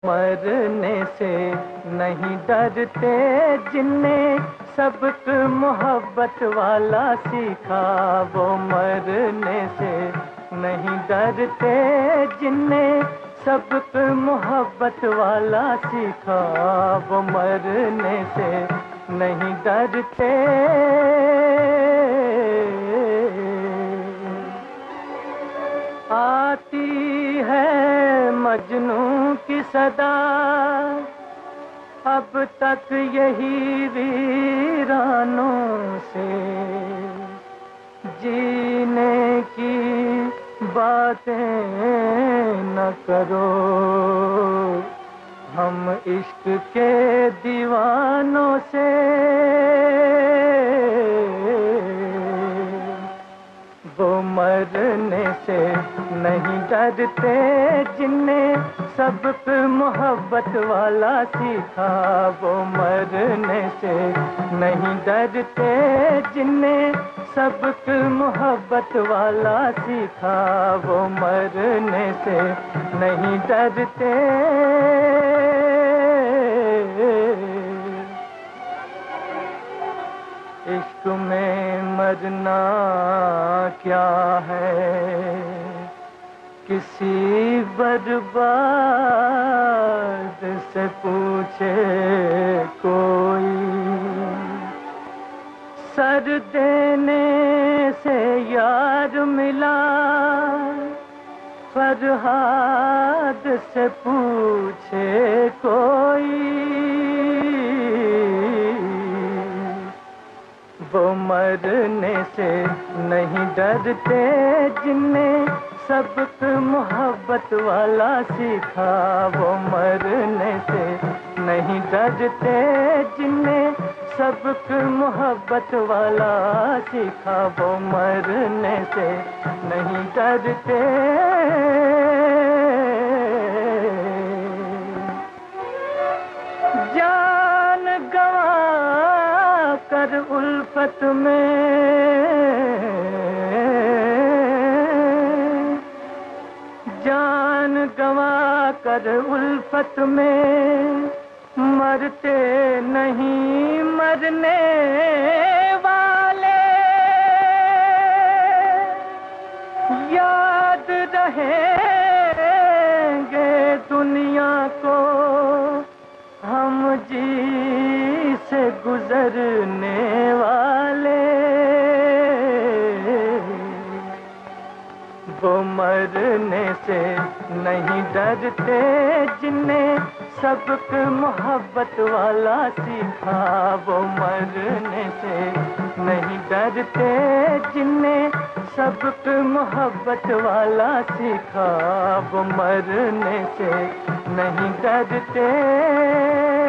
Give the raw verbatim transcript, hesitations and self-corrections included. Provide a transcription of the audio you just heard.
मरने से नहीं डरते जिनने सबक मोहब्बत वाला सीखा, वो मरने से नहीं डरते जिनने सबक मोहब्बत वाला सीखा, वो मरने से नहीं डरते। आती है मजनू की सदा, अब तक यही वीरानों से जीने की बातें न करो, हम इश्क के दीवानों से। वो मरने से नहीं डरते जिनने सबक मोहब्बत वाला सीखा, वो मरने से नहीं डरते जिनने सबक मोहब्बत वाला सीखा, वो मरने से नहीं डरते। इश्क में मरना क्या है, किसी बर्बाद से पूछे कोई, सर देने से यार मिला, फरहाद से पूछे कोई, वो मरने से नहीं डरते जिनने सबक मोहब्बत वाला सीखा, वो मरने से नहीं डरते जिनने सबक मोहब्बत वाला सीखा, वो मरने से नहीं डरते। जान गवा कर उल्फत में, जान गवा कर उल्फत में, मरते नहीं मरने वाले, याद रहेंगे दुनिया को हम जी से गुजरने वाले। वो मरने से नहीं डरते जिनने सबक मोहब्बत वाला सीखा, वो मरने से नहीं डरते जिनने सबक मोहब्बत वाला सीखा, वो मरने से नहीं डरते।